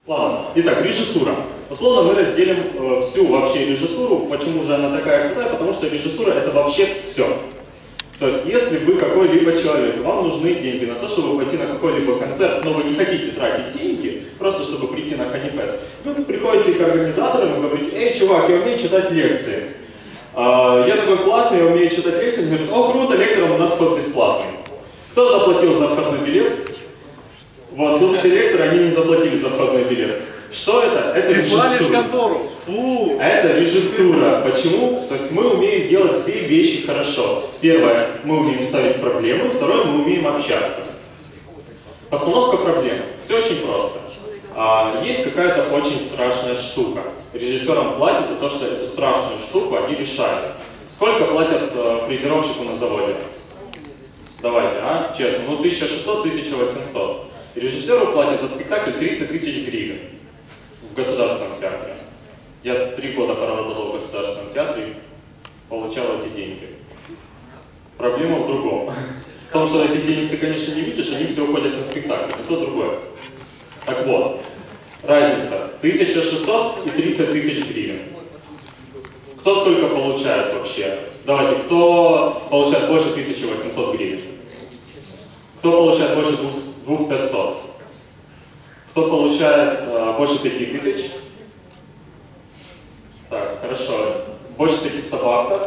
Ладно, итак, режиссура. Условно мы разделим всю вообще режиссуру. Почему же она такая крутая? Потому что режиссура это вообще все. То есть, если вы какой-либо человек, вам нужны деньги на то, чтобы пойти на какой-либо концерт, но вы не хотите тратить деньги, просто чтобы прийти на Honeyfest, вы приходите к организаторам и говорите: эй, чувак, я умею читать лекции. Я такой классный, я умею читать лекции. Они говорят: о, круто, лекторам у нас вход бесплатный. Кто заплатил за входной билет? Вот тут все лекторы, они не заплатили за входной билет. Что это? Это режиссура. Фу. Это режиссура. Почему? То есть мы умеем делать две вещи хорошо. Первое, мы умеем ставить проблемы. Второе, мы умеем общаться. Постановка проблем. Все очень просто. Есть какая-то очень страшная штука. Режиссерам платят за то, что эту страшную штуку они решают. Сколько платят фрезеровщику на заводе? Давайте, честно. Ну 1600-1800. Режиссеру платят за спектакль 30 тысяч гривен в государственном театре. Я 3 года проработал в государственном театре, получал эти деньги. Проблема в другом. В том, что этих денег ты, конечно, не видишь, они все уходят на спектакль, и то другое. Так вот, разница 1600 и 30 тысяч гривен. Кто сколько получает вообще? Давайте, кто получает больше 1800 гривен? Кто получает больше 2500? Кто получает больше 5000? Так, хорошо. Больше 500 баксов?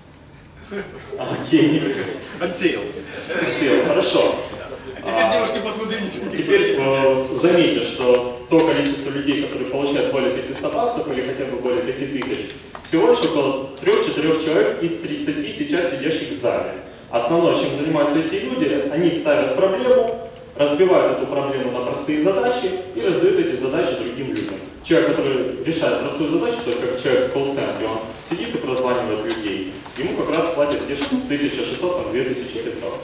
Окей. Отсеял. Отсеял, хорошо. Теперь девушки, посмотрите. Теперь заметьте, что то количество людей, которые получают более 500 баксов или хотя бы более 5000, всего лишь около 3-4 человек из 30 сейчас сидящих в зале. Основное, чем занимаются эти люди, они ставят проблему, разбивают эту проблему на простые задачи и раздают эти задачи другим людям. Человек, который решает простую задачу, то есть как человек в колл-центре, он сидит и прозванивает людей, ему как раз платят где-то 1600, 2500.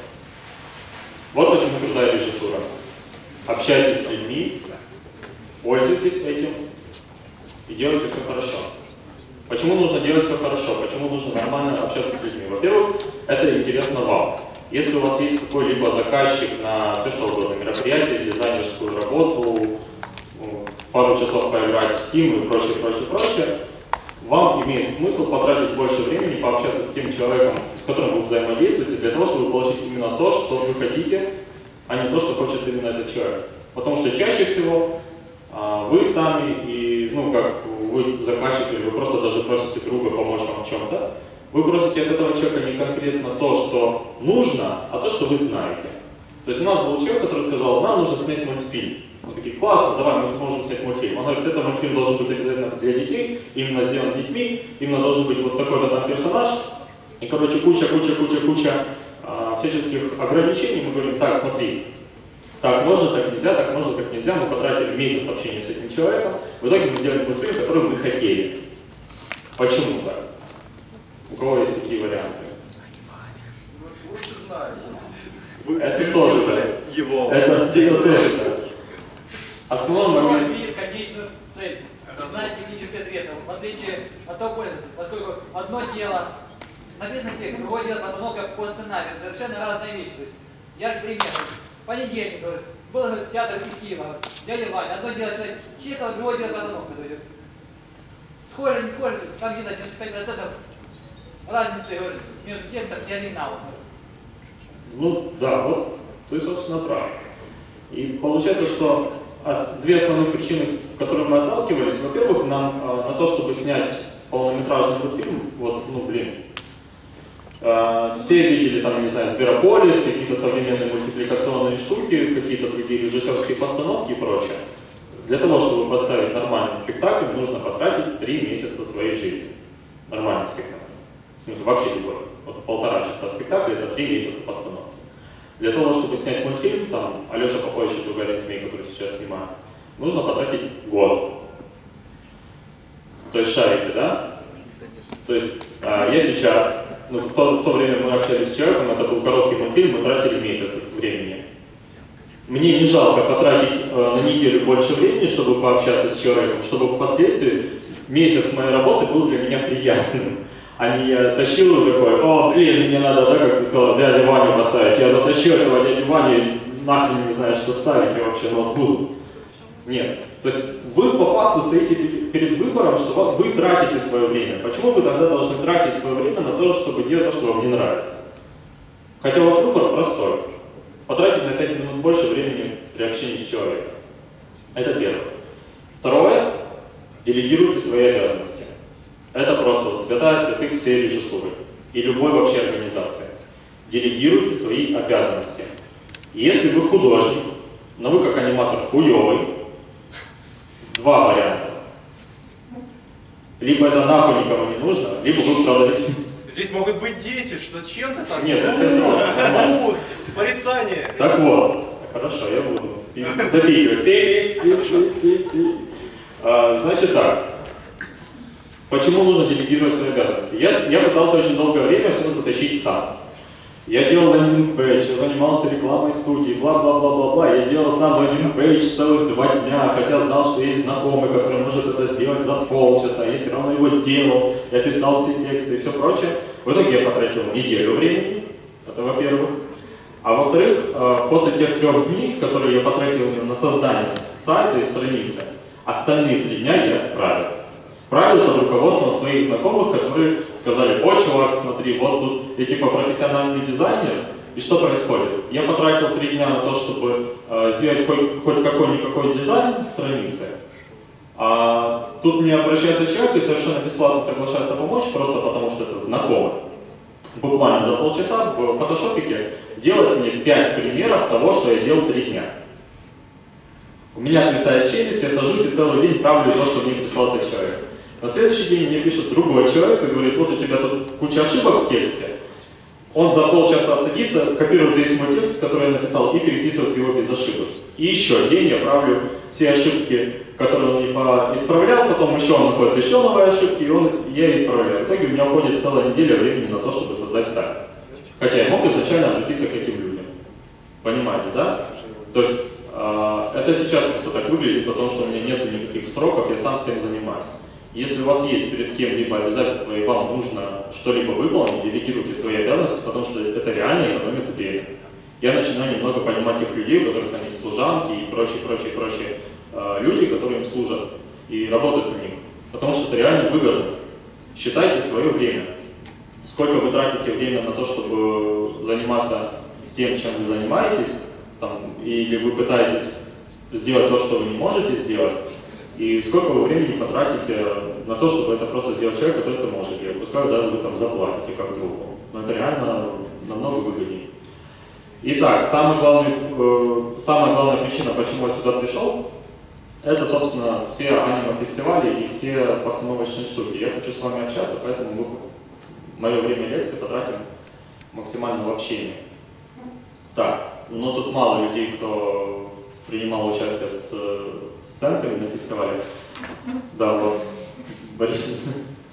Вот почему крутая режиссура. Общайтесь с людьми, пользуйтесь этим и делайте все хорошо. Почему нужно делать все хорошо? Почему нужно нормально общаться с людьми? Во-первых, это интересно вам. Если у вас есть какой-либо заказчик на все что угодно, мероприятие, дизайнерскую работу, пару часов поиграть в Steam и прочее, вам имеет смысл потратить больше времени пообщаться с тем человеком, с которым вы взаимодействуете, для того, чтобы получить именно то, что вы хотите, а не то, что хочет именно этот человек. Потому что чаще всего вы сами и, как вы заказчик, или вы просто даже просите друга помочь вам в чем-то, вы просите от этого человека не конкретно то, что нужно, а то, что вы знаете. То есть у нас был человек, который сказал: нам нужно снять мультфильм. Мы такие: классно, давай, мы можем снять мультфильм. Он говорит: этот мультфильм должен быть обязательно для детей, именно сделан детьми, именно должен быть вот такой-то там персонаж. И, короче, куча всяческих ограничений. Мы говорим: так, смотри, так можно, так нельзя, так можно, так нельзя. Мы потратили месяц общения с этим человеком. В итоге мы сделали мультфильм, который мы хотели. Почему так? У кого есть такие варианты? Лучше знаю. Это тоже так. Его. Это тоже так. Основной момент. Видит конечную цель. Знает техническое средство. В отличие от того, поскольку одно дело написано текст, другое дело постановка по сценарию. Совершенно разные вещи. То есть, яркий пример. Понедельник, говорит, был театр Киева, дядя Ваня. Одно дело Чехова, другое дело постановка. Схоже, не схоже, там где-то 95% разницы между текстом и оригиналом. Ну да, вот ты, собственно, прав. И получается, что две основных причины, к которым мы отталкивались: во-первых, нам на то, чтобы снять полнометражный мультфильм, все видели там, не знаю, Зверополис, какие-то современные мультипликационные штуки, какие-то другие режиссерские постановки и прочее. Для того, чтобы поставить нормальный спектакль, нужно потратить 3 месяца своей жизни. Нормальный спектакль. В смысле, вообще любой. Вот 1,5 часа спектакля — это 3 месяца постановки. Для того, чтобы снять мультфильм, там, Алеша Попович и Тугарин Змей, который сейчас снимает, нужно потратить год. То есть шарите, да? То есть я сейчас, в то время мы общались с человеком, это был короткий мультфильм, мы тратили месяц времени. Мне не жалко потратить на неделю больше времени, чтобы пообщаться с человеком, чтобы впоследствии месяц моей работы был для меня приятным. А не я тащил такой: о, блин, мне надо, да, как ты сказал, дядю Ваню поставить. Я затащил этого дядю Ваню, нахрен не знаю, что ставить, я вообще ноут буду. Нет. То есть вы по факту стоите перед выбором, что вы тратите свое время. Почему вы тогда должны тратить свое время на то, чтобы делать то, что вам не нравится? Хотя у вас выбор простой. Потратить на 5 минут больше времени при общении с человеком. Это первое. Второе. Делегируйте свои обязанности. Это просто вот святая святых всей режиссуры и любой вообще организации. Делегируйте свои обязанности. Если вы художник, но вы как аниматор хуёвый, два варианта. Либо это нахуй никому не нужно, либо вы продаете. Здесь могут быть дети, что чем ты там? Нет, это просто. Порицание. Так вот, хорошо, я буду запикивать. Значит так. Почему нужно делегировать свои обязанности? Я пытался очень долгое время все затащить сам. Я делал лендинг-пейдж, я занимался рекламой студии, бла-бла-бла-бла-бла. Я делал сам лендинг-пейдж целых 2 дня, хотя знал, что есть знакомый, который может это сделать за полчаса. Я все равно его делал, я писал все тексты и все прочее. В итоге я потратил неделю времени, это во-первых. А во-вторых, после тех 3 дней, которые я потратил на создание сайта и страницы, остальные 3 дня я правил. Правил под руководством своих знакомых, которые сказали: о, чувак, смотри, вот тут я типа профессиональный дизайнер, и что происходит? Я потратил 3 дня на то, чтобы сделать хоть какой-никакой дизайн страницы, а тут мне обращается человек и совершенно бесплатно соглашается помочь, просто потому что это знакомый. Буквально за полчаса в фотошопике делает мне 5 примеров того, что я делал 3 дня. У меня отвисает челюсть, я сажусь и целый день правлю то, что мне прислал этот человек. На следующий день мне пишет другой человек и говорит: вот у тебя тут куча ошибок в тексте. Он за полчаса садится, копирует весь мой текст, который я написал, и переписывает его без ошибок. И еще день я правлю все ошибки, которые он либо исправлял, потом еще он находит еще новые ошибки, и я исправляю. В итоге у меня уходит целая неделя времени на то, чтобы создать сайт. Хотя я мог изначально обратиться к этим людям. Понимаете, да? То есть это сейчас просто так выглядит, потому что у меня нет никаких сроков, я сам всем занимаюсь. Если у вас есть перед кем-либо обязательства и вам нужно что-либо выполнить, делегируйте свои обязанности, потому что это реально экономит время. Я начинаю немного понимать тех людей, у которых там есть служанки и прочие люди, которые им служат и работают на них. Потому что это реально выгодно. Считайте свое время. Сколько вы тратите время на то, чтобы заниматься тем, чем вы занимаетесь, там, или вы пытаетесь сделать то, что вы не можете сделать, и сколько вы времени потратите на то, чтобы это просто сделать человек, который это может делать. Пускай даже вы там заплатите как другу. Но это реально намного выгоднее. Итак, самая главная причина, почему я сюда пришел, это, собственно, все аниме-фестивали и все постановочные штуки. Я хочу с вами общаться, поэтому мы мое время лекции потратим максимально в общении. Так, но тут мало людей, кто принимал участие с сценками на фестивале. Да, вот, Борис.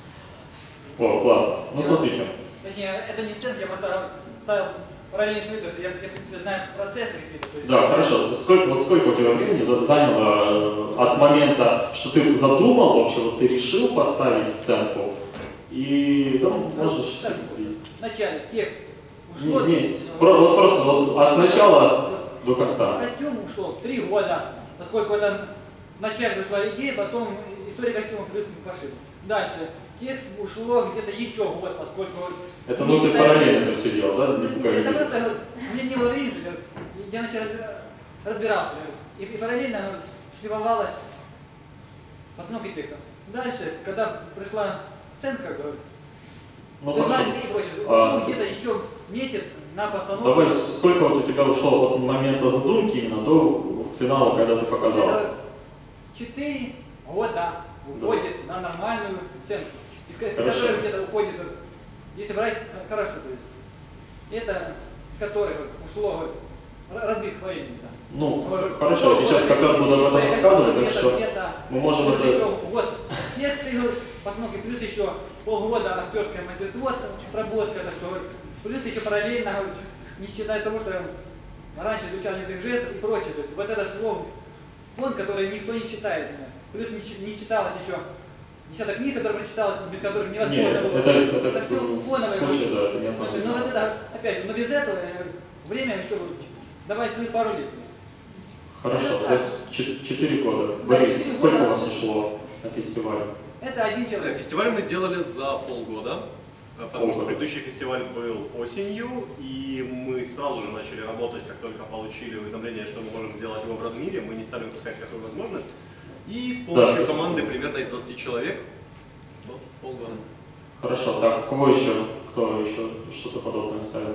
О, классно. Ну, смотрите. Точнее, это не сценка, я просто ставил параллельно свои, то есть я в принципе, знаю процессы какие-то. Да, хорошо. Сколько у тебя времени заняло от момента, что ты задумал вообще, вот ты решил поставить сценку, и там можешь... Вначале текст ушло... Вот просто вот от начала до конца. Костюм ушло 3 года, поскольку это вначале пришла идея, потом история костюма плюс пошиба. Дальше. Текст ушло где-то еще год, поскольку... Это ну ты параллельно это все делал, да? Это просто, мне не было времени, я начал разбираться, и параллельно шлифовалась постановка текста. Дальше, когда пришла сценка, ну, хорошо. Где-то еще месяц на постановку. Давай, сколько вот у тебя ушло от момента задумки именно до финала, когда ты показал? Это 4 года уходит на нормальную сценку. Из которых где-то уходит, если брать хорошо, то есть, это с которых ушло разбег времени. Да. Ну, хорошо, сейчас как раз буду об этом рассказывать, так что мы можем это... Вот, текст, постановки, плюс еще полгода актерское мастерство, проработка, так что, плюс еще параллельно, не считая того, что раньше изучал язык жестов и прочее, то есть вот это слово, фонд, который никто не читает, плюс не читалось еще десяток книг, которые прочиталось, без которых невозможно. Нет, это все фоновое. Слушай, да, это не относится. Ну вот это, опять, но без этого время еще давай плыть пару лет. Хорошо, то есть 4 года. Борис, сколько у вас ушло на фестиваль? Это один человек. Фестиваль мы сделали за полгода, потому что предыдущий фестиваль был осенью, и мы сразу же начали работать, как только получили уведомление, что мы можем сделать его в Радмире, мы не стали упускать такую возможность. И с помощью команды примерно из 20 человек, вот, полгода. Хорошо, так, кто еще что-то подобное ставил?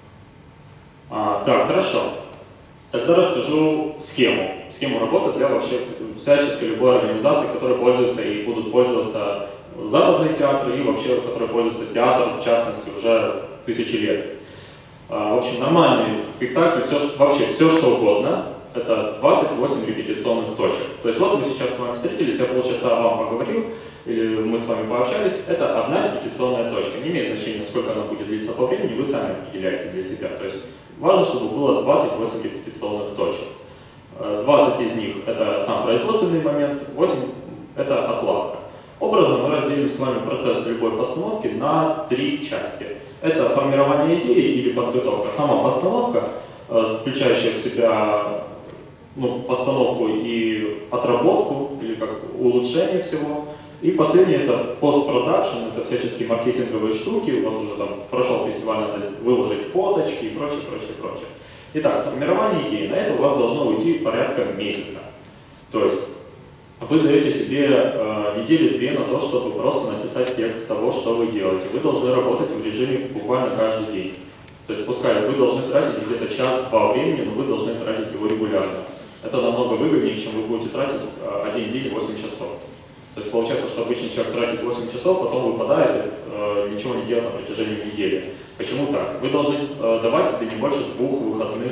Так, хорошо. Тогда расскажу схему работы для вообще всяческой любой организации, которая пользуется и будут пользоваться западные театры и вообще, которые пользуются театром, в частности, уже тысячи лет. В общем, нормальный спектакль, все что угодно, это 28 репетиционных точек. То есть вот мы сейчас с вами встретились, я полчаса вам поговорил, или мы с вами пообщались, это одна репетиционная точка. Не имеет значения, сколько она будет длиться по времени, вы сами определяете для себя. То есть важно, чтобы было 28 репетиционных точек. 20 из них это сам производственный момент, 8 это отладка. Образно мы разделим с вами процесс любой постановки на 3 части. Это формирование идеи или подготовка. Сама постановка, включающая в себя постановку и отработку, или как улучшение всего. И последнее это постпродакшн, это всяческие маркетинговые штуки. Вот уже там прошел фестиваль, надо выложить фоточки и прочее. Итак, формирование идеи. На это у вас должно уйти порядка месяца. То есть вы даете себе недели-две на то, чтобы просто написать текст того, что вы делаете. Вы должны работать в режиме буквально каждый день. То есть пускай вы должны тратить где-то час-два времени, но вы должны тратить его регулярно. Это намного выгоднее, чем вы будете тратить один день 8 часов. То есть получается, что обычный человек тратит 8 часов, потом выпадает и ничего не делает на протяжении недели. Почему так? Вы должны давать себе не больше 2 выходных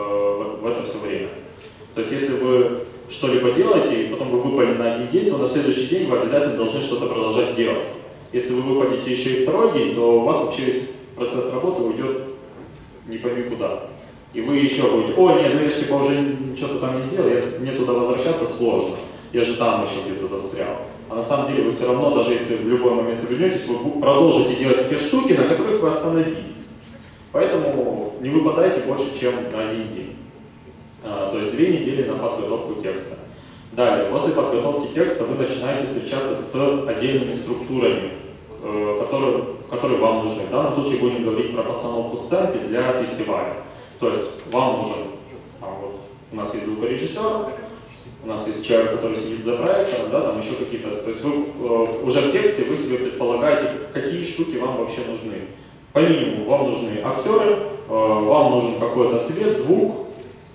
в это все время. То есть если вы что-либо делаете, и потом вы выпали на один день, то на следующий день вы обязательно должны что-то продолжать делать. Если вы выпадете еще и второй день, то у вас вообще весь процесс работы уйдет не пойми куда. И вы еще будете, нет, я же типа уже что-то там не сделал, мне туда возвращаться сложно, я же там еще где-то застрял. А на самом деле вы все равно, даже если в любой момент вернетесь, вы продолжите делать те штуки, на которых вы остановились. Поэтому не выпадайте больше, чем на один день. То есть 2 недели на подготовку текста. Далее, после подготовки текста вы начинаете встречаться с отдельными структурами, которые вам нужны. В данном случае будем говорить про постановку сценки для фестиваля. То есть вам нужен, у нас есть звукорежиссер, у нас есть человек, который сидит за проектором, там еще какие-то. То есть вы уже в тексте вы себе предполагаете, какие штуки вам вообще нужны. По минимуму вам нужны актеры, вам нужен какой-то свет, звук,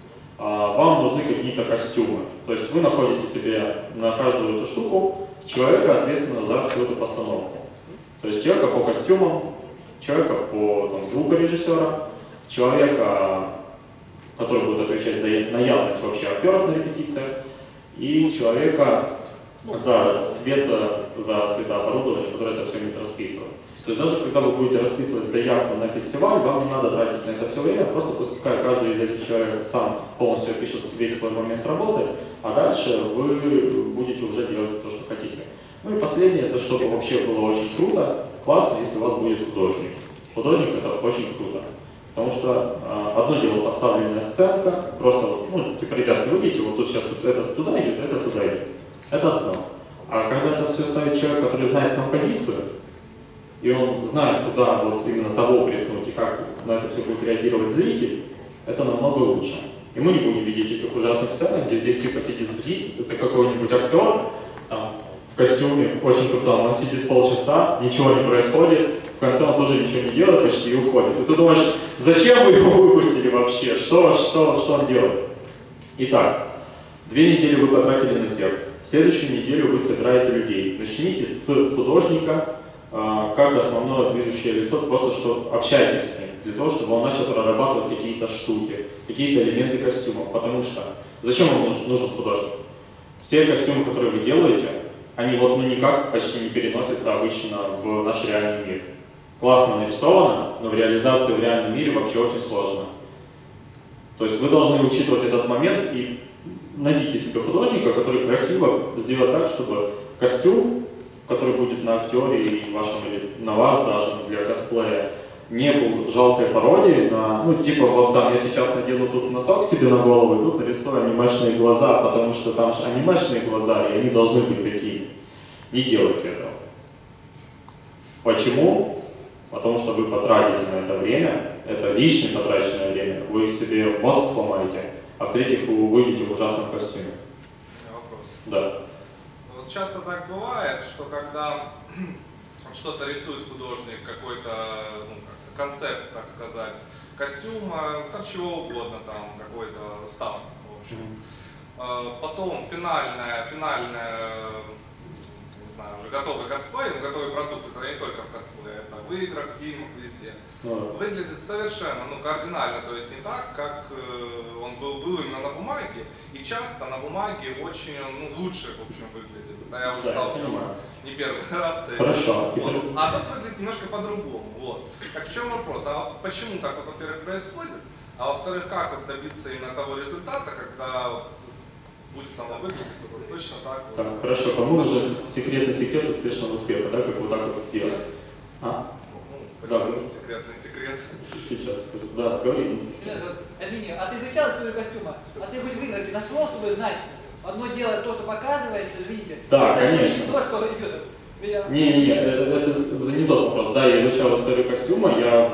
вам нужны какие-то костюмы. То есть вы находите себе на каждую эту штуку человека, ответственного за всю эту постановку. То есть человека по костюмам, человека по звукорежиссера, человека, который будет отвечать за наявность вообще актеров на репетициях, и человека за светооборудование, которое это все будет расписывать. То есть даже когда вы будете расписывать заявку на фестиваль, вам не надо тратить на это все время, просто пускай каждый из этих человек сам полностью опишет весь свой момент работы, а дальше вы будете уже делать то, что хотите. Ну и последнее, это чтобы вообще было очень круто, классно, если у вас будет художник. Художник это очень круто. Потому что одно дело поставленная сценка, просто ребята, вы видите, вот тут сейчас этот туда идет, этот туда идет. Это одно. А когда это все ставит человек, который знает композицию, и он знает, куда вот именно того приткнуть и как на это все будет реагировать зритель, это намного лучше. И мы не будем видеть этих ужасных сцен, где здесь типа сидит зритель, это какой-нибудь актер, в костюме, очень крутом, он сидит полчаса, ничего не происходит, в конце он тоже ничего не делает почти и уходит. И ты думаешь, зачем вы его выпустили вообще, что он делает? Итак, 2 недели вы потратили на текст, в следующую неделю вы собираете людей. Начните с художника, как основное движущее лицо, просто что общайтесь с ним, для того, чтобы он начал прорабатывать какие-то штуки, какие-то элементы костюмов. Потому что зачем вам нужен художник? Все костюмы, которые вы делаете, они никак почти не переносятся обычно в наш реальный мир. Классно нарисовано, но в реализации в реальном мире вообще очень сложно. То есть вы должны учитывать этот момент и найдите себе художника, который красиво сделает так, чтобы костюм, который будет на актере и вашем, или на вас даже для косплея, не был жалкой пародией на, ну типа вот там я сейчас надену тут носок себе на голову, и тут нарисую анимешные глаза, потому что там же анимешные глаза, и они должны быть такие. Не делайте этого. Почему? Потому что вы потратите на это время, это лишнее потраченное время, вы себе мозг сломаете, а в-третьих, вы выйдете в ужасном костюме. Вопрос. Да. Вот часто так бывает, что когда что-то рисует художник, какой-то концепт, так сказать, костюма, там чего угодно, там какой-то став, в общем. Потом финальная, не знаю, уже готовый косплей, но готовый продукт, это не только в косплее, это в играх, в фильмах, везде. Выглядит совершенно, кардинально, то есть не так, как он был именно на бумаге, и часто на бумаге очень, лучше, в общем, выглядит. Да, я уже сталкивался не первый раз с этим. Хорошо. Вот. А тут выглядит немножко по-другому. Вот. Так в чем вопрос? А почему так вот, во-первых, происходит? А во-вторых, как вот добиться именно того результата, когда вот будет оно выглядеть, то точно так. Так, вот. Хорошо, по-моему, уже секретный секрет успешного успеха, да, как вот так вот сделать. А? Почему секретный секрет? Сейчас, да, говори. Извини, а ты изучал историю костюма? А ты хоть в играх нашел, чтобы знать? Одно дело то, что показывается, извините. Да, это конечно. Не то, что идет. Не, это не тот вопрос. Да, я изучал историю костюма, я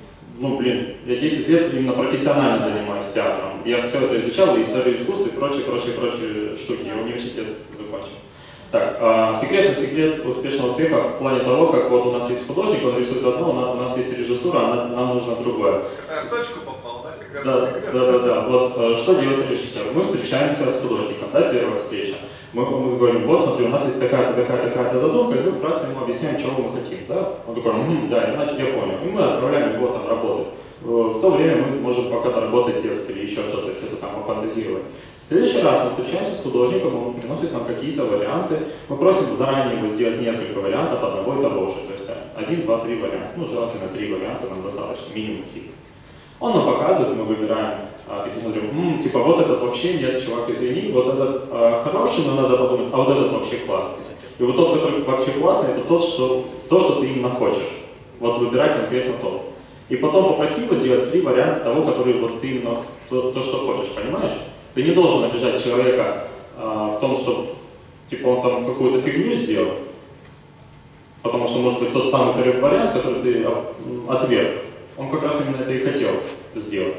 10 лет именно профессионально занимаюсь театром. Я все это изучал, и историю искусства, и прочие штуки. Я университет закончил. Так, секретный секрет успешного успеха в плане того, как вот у нас есть художник, он рисует одно, у нас есть режиссура, нам нужно другое. Я в точку попал, да, секретный секрет? Да. Вот что делает режиссер? Мы встречаемся с художником, да, первая встреча. Мы говорим, вот смотри, у нас есть такая-то задумка, и мы вкратце ему объясняем, чего мы хотим, да? Он такой, да, я понял. И мы отправляем его там работать. В то время мы можем пока доработать текст или еще что-то там пофантазировать. В следующий раз мы встречаемся с художником, он приносит нам какие-то варианты. Мы просим заранее его сделать несколько вариантов одного и того же. То есть 1, 2, 3 варианта. Желательно 3 варианта, нам достаточно, минимум 3. Он нам показывает, мы выбираем, такие смотрим, вот этот вообще нет, чувак, извини, вот этот хороший, но надо подумать, а вот этот вообще классный. И вот тот, который вообще классный, это то, что ты именно хочешь. Вот выбирай конкретно то. И потом попроси его сделать 3 варианта того, который вот ты именно то, что хочешь, понимаешь? Ты не должен обижать человека в том, что он там какую-то фигню сделал, потому что может быть тот самый первый вариант, который ты отверг, он как раз именно это и хотел сделать.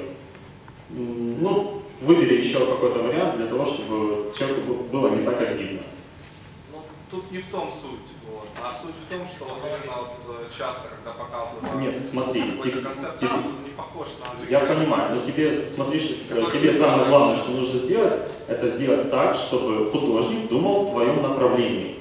Выбери еще какой-то вариант для того, чтобы человеку было не так обидно. Тут не в том суть, а суть в том, что именно часто, когда показывают Нет, смотри, какой-то концепт, он не похож на... Я понимаю, но тебе самое главное, что нужно сделать, это сделать так, чтобы художник думал в твоем направлении.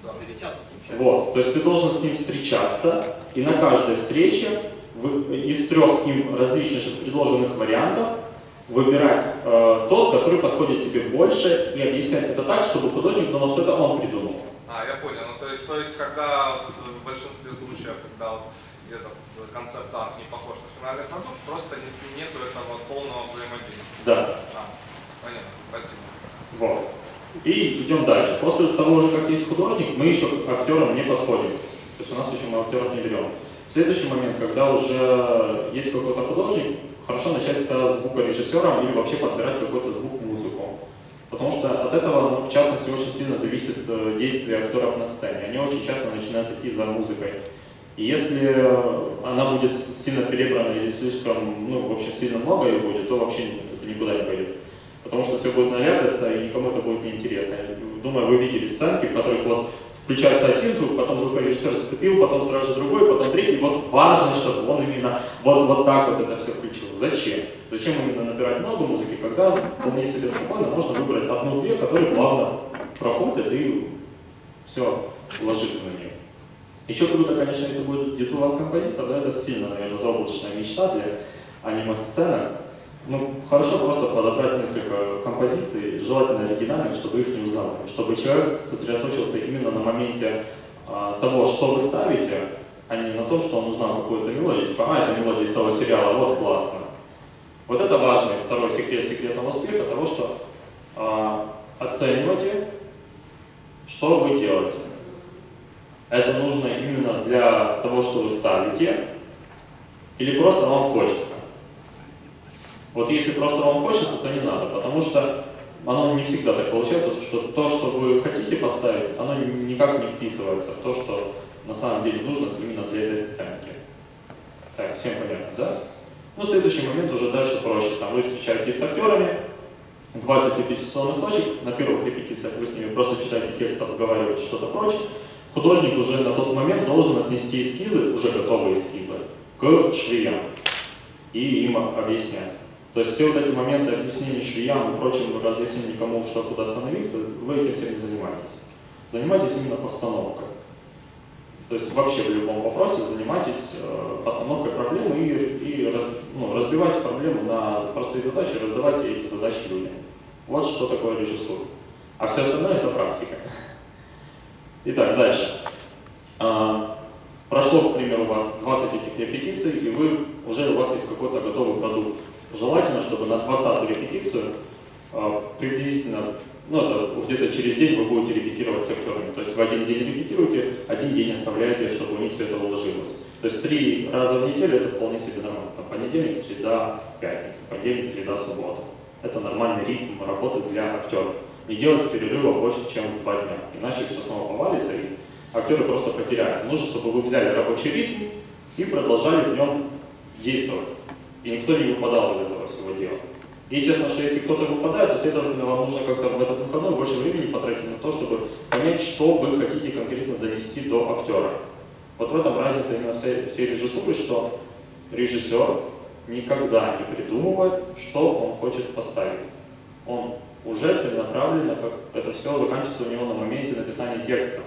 Вот, то есть ты должен с ним встречаться, и на каждой встрече из 3 им различных предложенных вариантов выбирать тот, который подходит тебе больше, и объяснять это так, чтобы художник думал, что это он придумал. Я понял. То есть, когда в большинстве случаев, когда этот концепт-арт не похож на финальный продукт, просто нету этого полного взаимодействия. Да. Понятно, спасибо. Вот. И идем дальше. После того же, как есть художник, мы еще к актерам не подходим. То есть у нас еще мы актеров не берем. В следующий момент, когда уже есть какой-то художник, хорошо начать со звукорежиссером или вообще подбирать какой-то звук, музыку. Потому что от этого, в частности, очень сильно зависит действие актеров на сцене. Они очень часто начинают идти за музыкой. И если она будет сильно перебрана или слишком, в общем, сильно много ее будет, то вообще это никуда не пойдет. Потому что все будет наляписто, и никому это будет неинтересно. Думаю, вы видели сценки, в которых вот включается один звук, потом звукорежиссер вступил, потом сразу же другой, потом третий. Вот важно, чтобы он именно вот так вот это все включил. Зачем? Зачем именно набирать много музыки, когда вполне себе спокойно можно выбрать 1-2, которые плавно проходят и все ложится на нее. Еще круто, конечно, если будет где-то у вас композитор, да, это сильно, наверное, заоблачная мечта для аниме-сценок. Хорошо просто подобрать несколько композиций, желательно оригинальных, чтобы их не узнавали, чтобы человек сосредоточился именно на моменте того, что вы ставите, а не на том, что он узнал какую-то мелодию, типа, это мелодия из того сериала, вот классно. Вот это важный второй секрет секретного успеха, того, что оценивайте, что вы делаете. Это нужно именно для того, что вы ставите, или просто вам хочется. Вот если просто вам хочется, то не надо, потому что оно не всегда так получается, что то, что вы хотите поставить, оно никак не вписывается в то, что на самом деле нужно именно для этой сценки. Так, всем понятно, да? Ну, следующий момент уже дальше проще. Там вы встречаетесь с актерами, 20 репетиционных точек, на первых репетициях вы с ними просто читаете текст, обговариваете что-то прочее. Художник уже на тот момент должен отнести эскизы, уже готовые эскизы, к швеям и им объяснять. То есть все вот эти моменты объяснения швеям и прочим разъяснений кому что куда становиться, вы этим всем не занимаетесь. Занимайтесь именно постановкой. То есть вообще в любом вопросе занимайтесь постановкой проблемы и разбивайте проблему на простые задачи, раздавайте эти задачи людям. Вот что такое режиссура. А все остальное это практика. Итак, дальше. Прошло, к примеру, у вас 20 этих репетиций, и у вас есть какой-то готовый продукт. Желательно, чтобы на 20-ю репетицию приблизительно, это где-то через день вы будете репетировать с актерами. То есть в один день репетируете, один день оставляете, чтобы у них все это уложилось. То есть 3 раза в неделю это вполне себе нормально. Понедельник, среда, пятница, понедельник, среда, суббота. Это нормальный ритм работы для актеров. Не делайте перерыва больше, чем 2 дня, иначе все снова повалится и актеры просто потеряются. Нужно, чтобы вы взяли рабочий ритм и продолжали в нем действовать. И никто не выпадал из этого всего дела. Естественно, что если кто-то выпадает, то, следовательно, вам нужно как-то в этот выходной больше времени потратить на то, чтобы понять, что вы хотите конкретно донести до актера. Вот в этом разница именно всей режиссуры, что режиссер никогда не придумывает, что он хочет поставить. Он уже целенаправленно, как это все заканчивается у него на моменте написания текста.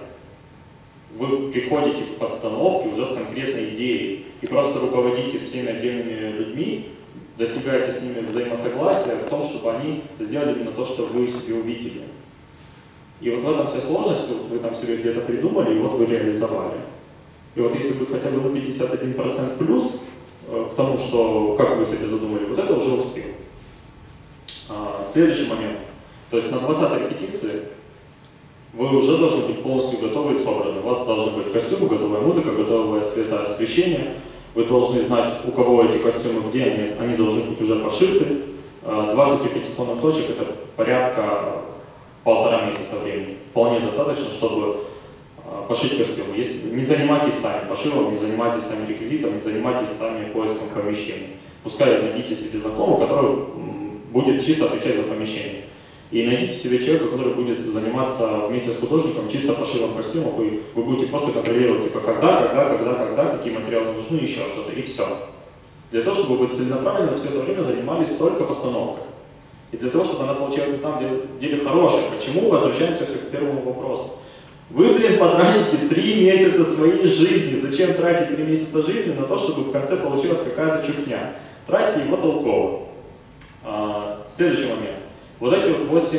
Вы приходите к постановке уже с конкретной идеей и просто руководите всеми отдельными людьми, достигаете с ними взаимосогласия в том, чтобы они сделали именно то, что вы себе увидели. И вот в этом вся сложность, вот вы там себе где-то придумали, и вот вы реализовали. И вот если будет хотя бы 51% плюс к тому, что как вы себе задумали, вот это уже успех. Следующий момент. То есть на 20-й репетиции вы уже должны быть полностью готовы и собраны. У вас должны быть костюмы, готовая музыка, готовое светоосвещение. Вы должны знать, у кого эти костюмы, где они должны быть уже пошиты. 20 репетиционных точек — это порядка 1,5 месяца времени. Вполне достаточно, чтобы пошить костюмы. Если не занимайтесь сами пошивом, не занимайтесь сами реквизитом, не занимайтесь сами поиском помещений. Пускай найдите себе знакомого, который будет чисто отвечать за помещение. И найдите себе человека, который будет заниматься вместе с художником чисто пошивом костюмов, и вы будете просто контролировать, типа, когда, какие материалы нужны, еще что-то, и все. Для того, чтобы вы целенаправленно все это время занимались только постановкой. И для того, чтобы она получилась на самом деле хорошей. Почему? Возвращаемся все к первому вопросу. Вы, потратите 3 месяца своей жизни. Зачем тратить 3 месяца жизни на то, чтобы в конце получилась какая-то чухня? Тратьте его толково. Следующий момент. Вот эти вот 8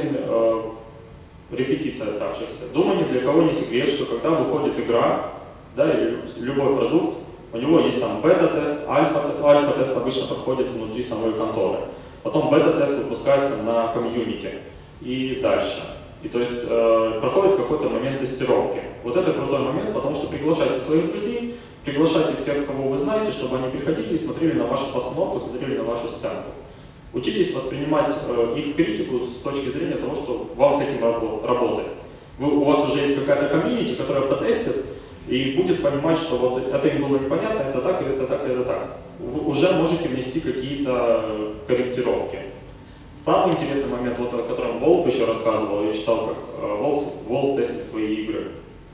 репетиций оставшихся. Думаю, ни для кого не секрет, что когда выходит игра, да, или любой продукт, у него есть там бета-тест, альфа-тест обычно подходит внутри самой конторы. Потом бета-тест выпускается на комьюнити и дальше. И то есть проходит какой-то момент тестировки. Вот это крутой момент, потому что приглашайте своих друзей, приглашайте всех, кого вы знаете, чтобы они приходили и смотрели на вашу постановку, смотрели на вашу сценку. Учитесь воспринимать их критику с точки зрения того, что вам с этим работает. У вас уже есть какая-то комьюнити, которая потестит и будет понимать, что вот это им было непонятно, это так, и это так, и это так. Вы уже можете внести какие-то корректировки. Самый интересный момент, вот, о котором Волф еще рассказывал, я читал, как Волф тестит свои игры.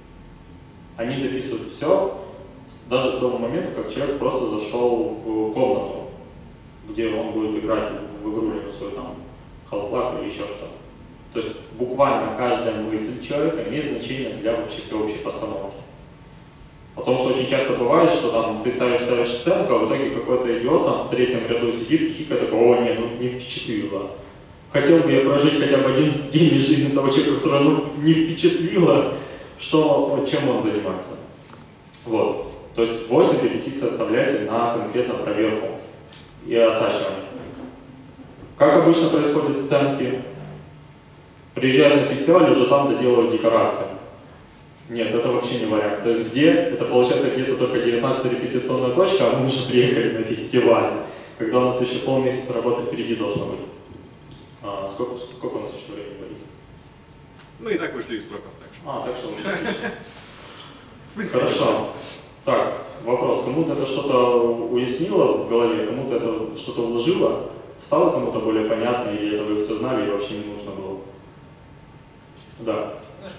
Они записывают все, даже с того момента, как человек просто зашел в комнату, где он будет играть в игру свою там Half-Life или еще что-то. То есть буквально каждая мысль человека имеет значение для вообще всеобщей постановки. Потому что очень часто бывает, что там ты ставишь сценку, а в итоге какой-то идиот там в 3-м ряду сидит, хихикает, такой: о нет, не впечатлило. Хотел бы я прожить хотя бы один день из жизни того человека, которого не впечатлило, чем он занимается. Вот. То есть 8 репетиций оставляйте на конкретно проверку и оттачивание. Как обычно происходят сценки? Приезжают на фестиваль, уже там доделывают декорации. Нет, это вообще не вариант. То есть где? Это получается где-то только 19-я репетиционная точка, а мы уже приехали на фестиваль, когда у нас еще полмесяца работы впереди должно быть. Сколько у нас еще времени, Борис? Мы и так вышли из сроков, так что. Так что отлично. Хорошо. Так, вопрос. Кому-то это что-то уяснило в голове, кому-то это что-то уложило? Стало кому-то более понятно, или это вы все знали и вообще не нужно было? Да.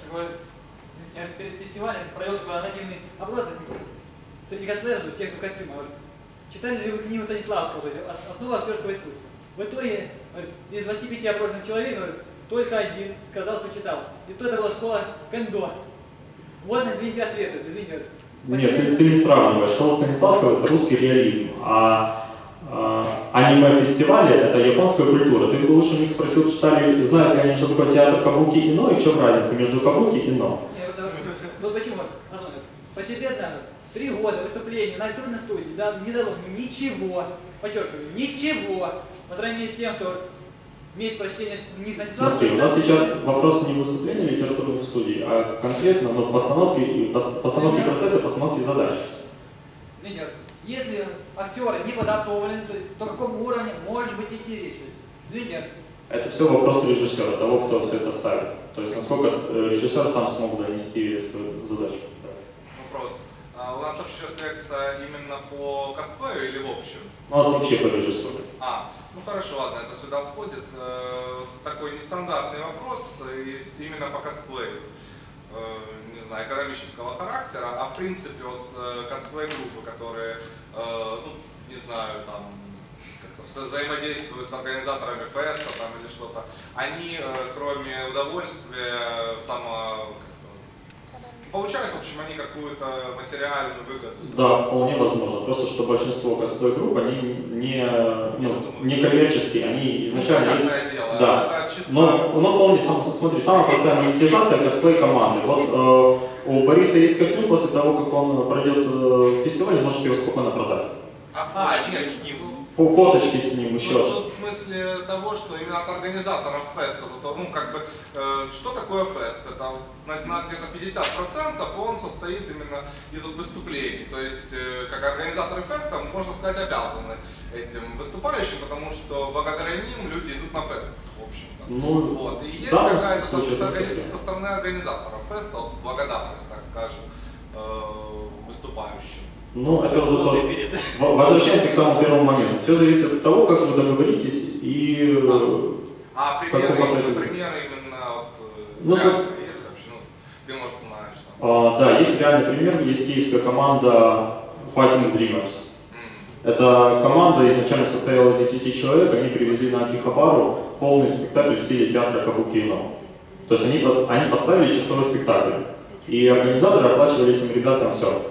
Перед фестивалем провел анонимный опрос среди косплееров, тех, кто в костюмах. Читали ли вы книгу Станиславского, то есть «Основа актерского искусства»? В итоге из 25 опрошенных человек только один сказал, что читал. И то это была школа Кэндо. Вот, извините, ответ. Извините. Нет, ты не сравниваешь. Школа Станиславского — это русский реализм, а аниме-фестивали — это японская культура. Ты лучше у них спросил, читали, знают ли они, что такое театр кабуки и но, и в чем разница между кабуки и но? Вот почему? По себе, да, 3 года выступлений на электронной студии, да, не дало ничего, подчеркиваю, ничего, по сравнению с тем, что месяц прочтения не Станиславского. Смотри, у нас сейчас вопрос не выступления литературных студий, а конкретно постановки процесса, постановки задач. Извините, если актеры не подготовлены, то каком уровне может быть идти речь? Извините. Это все вопрос режиссера, того, кто все это ставит. То есть насколько режиссер сам смог донести свою задачу. Вопрос. А у нас вообще сейчас лекция именно по косплею или в общем? У нас вообще по режиссуре. Ну хорошо, ладно, это сюда входит. Такой нестандартный вопрос именно по косплею. Не знаю, экономического характера, а в принципе вот косплей-группы, которые, не знаю, там, взаимодействуют с организаторами феста там, или что-то, они, кроме удовольствия, получают, в общем, они какую-то материальную выгоду? Да, вполне возможно. Просто что большинство косплей-групп, они не коммерческие, они изначально... Понятное дело, да. это чисто... Но вполне, смотри, самая простая монетизация косплей-команды. Вот у Бориса есть костюм, после того, как он пройдет фестиваль, можете его спокойно продать. Нет, фоточки с ним еще. Тут в смысле того, что именно от организаторов феста, что такое фест? Это на где-то 50% он состоит именно из выступлений. То есть, как организаторы феста, можно сказать, обязаны этим выступающим, потому что благодаря ним люди идут на фест, в общем-то. И есть какая-то со стороны организаторов феста, благодарность, так скажем, выступающим. Это уже то. Возвращаемся к самому первому моменту. Все зависит от того, как вы договоритесь и примеры именно есть вообще, ты, может, знаешь. Да, есть реальный пример, есть киевская команда Fighting Dreamers. Эта команда изначально состояла из 10 человек, они привезли на Акихабару полный спектакль в стиле театра Кабукино. То есть они поставили часовой спектакль, и организаторы оплачивали этим ребятам все.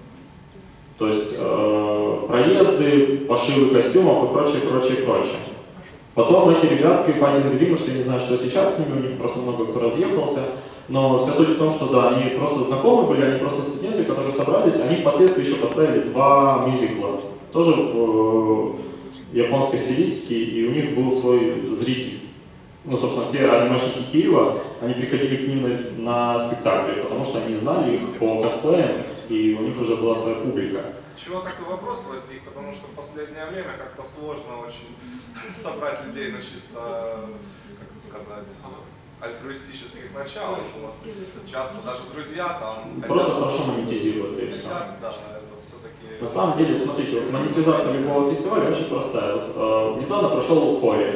То есть проезды, пошивы костюмов и прочее. Потом эти ребятки, Fighting Dreamers, я не знаю, что сейчас с ними, у них просто много кто разъехался, но вся суть в том, что да, они просто знакомы были, они просто студенты, которые собрались, они впоследствии еще поставили 2 мюзикла, тоже в японской стилистике, и у них был свой зритель. Собственно, все анимешники Киева, они приходили к ним на спектакли, потому что они знали их по косплеям, и у них уже была своя публика. Чего такой вопрос возник? Потому что в последнее время как-то сложно очень собрать людей на чисто, как это сказать, альтруистических началах. Часто даже друзья там... Просто хорошо монетизируют и все. Да, это все-таки... На самом деле, смотрите, монетизация любого фестиваля очень простая. Недавно прошел Холли.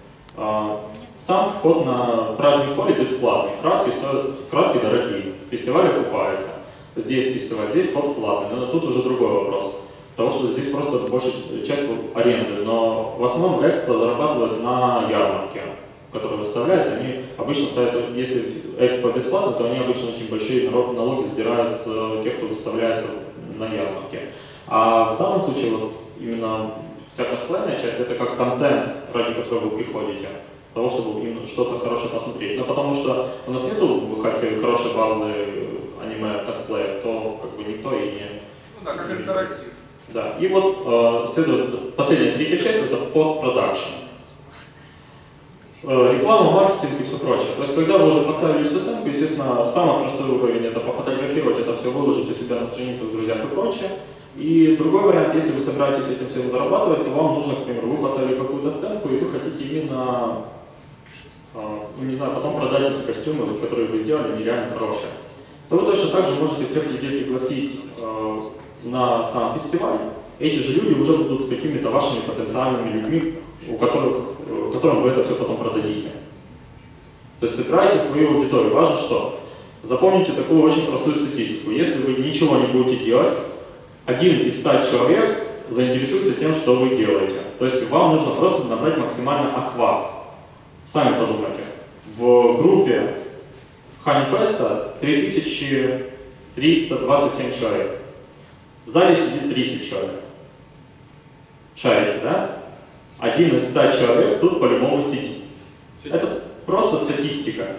Сам вход на праздник Холли бесплатный. Краски дорогие, фестиваль окупается. Здесь фестиваль, здесь вход платный. Но тут уже другой вопрос. Потому что здесь просто большая часть аренды. Но в основном Экспо зарабатывает на ярмарке, которые выставляются. Они обычно ставят, если Экспо бесплатно, то они обычно очень большие налоги сдирают с тех, кто выставляется на ярмарке. А в данном случае именно вся косплейная часть — это как контент, ради которого вы приходите. Того, чтобы именно что-то хорошее посмотреть. Но потому что у нас нету в Харькове хорошей базы аниме-косплеев, то никто и не... как интерактив. Да, и следует последняя, третья часть — это постпродакшн. реклама, маркетинг и все прочее. То есть, когда вы уже поставили всю сценку, естественно, самый простой уровень это пофотографировать, это все выложить у себя на страницах, друзьях и прочее. И другой вариант, если вы собираетесь этим всем зарабатывать, то вам нужно, к примеру, вы поставили какую-то сценку, и вы хотите именно, не знаю, потом продать эти костюмы, которые вы сделали, нереально хорошие. То вы точно так же можете всех людей пригласить на сам фестиваль. Эти же люди уже будут какими-то вашими потенциальными людьми, которым вы это все потом продадите. То есть собирайте свою аудиторию. Важно что? Запомните такую очень простую статистику. Если вы ничего не будете делать, 1 из 100 человек заинтересуется тем, что вы делаете. То есть вам нужно просто набрать максимальный охват. Сами подумайте. В группе Honeyfest 3327 человек. В зале сидит 30 человек. Шарите, да? 1 из 100 человек тут по-любому сидит. Это просто статистика.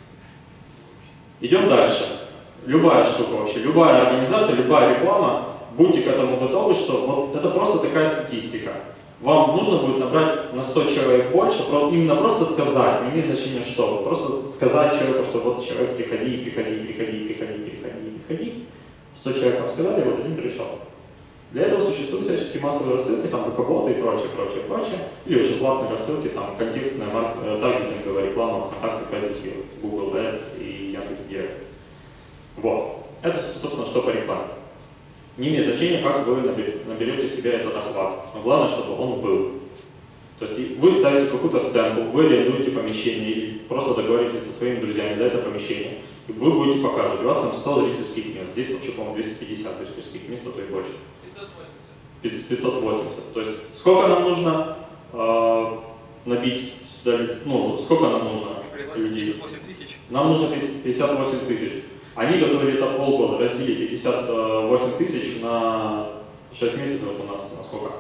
Идем дальше. Любая штука вообще, любая организация, любая реклама, будьте к этому готовы, что вот это просто такая статистика. Вам нужно будет набрать на 100 человек больше, именно просто сказать, не имеет значения что, просто сказать человеку, что вот человек приходи. 100 человек вам сказали, вот один пришел. Для этого существуют всяческие массовые рассылки, там веб-боты и прочее. Или уже платные рассылки, там контекстная таргетинговая реклама, ВКонтакте, Фейсбуке, Google Ads и Яндекс.Директ. Вот. Это, собственно, что по рекламе. Не имеет значения, как вы наберете себе этот охват. Но главное, чтобы он был. То есть вы ставите какую-то сценку, вы арендуете помещение или просто договоритесь со своими друзьями за это помещение. И вы будете показывать. У вас там 100 зрительских мест. Здесь вообще, по-моему, 250 зрительских мест, а то и больше. 580. То есть сколько нам нужно набить сюда, ну, сколько нам нужно людей? 58 тысяч. Нам нужно 58 тысяч. Они готовили это полгода, разделили 58 тысяч на 6 месяцев, у нас на сколько?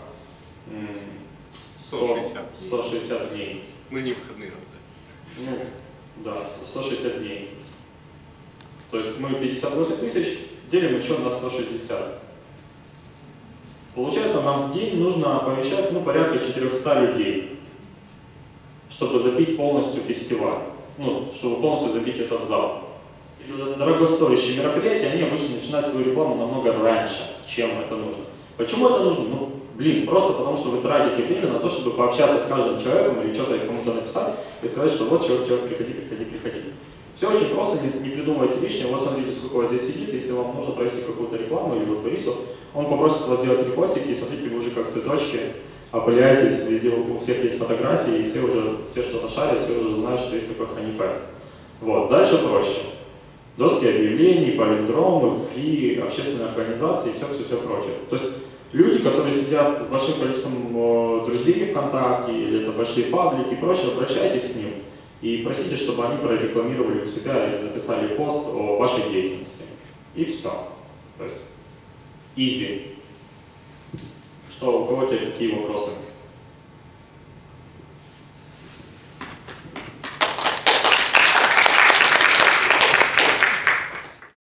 160 дней. Мы не выходные работаем. Ну, да, 160 дней. То есть мы 58 тысяч делим еще на 160. Получается, нам в день нужно помещать порядка 400 людей, чтобы забить полностью фестиваль, чтобы полностью забить этот зал. И дорогостоящие мероприятия, они обычно начинают свою рекламу намного раньше, чем это нужно. Почему это нужно? Просто потому что вы тратите время на то, чтобы пообщаться с каждым человеком или что-то кому-то написать и сказать, что вот человек, приходи. Все очень просто, не придумывайте лишнего. Вот смотрите, сколько у вас здесь сидит, если вам нужно провести какую-то рекламу или вот Борису, он попросит вас делать репостики, и смотрите, вы уже как цветочки, опыляетесь, везде у всех есть фотографии, и все что-то шарят, все уже знают, что есть такой Honeyfest. Вот, дальше проще. Доски объявлений, палиндромы, фри, общественные организации и все прочее. То есть люди, которые сидят с большим количеством друзей ВКонтакте, или это большие паблики и прочее, обращайтесь к ним и просите, чтобы они прорекламировали у себя или написали пост о вашей деятельности. И все. То есть easy. Что, у кого-то какие вопросы?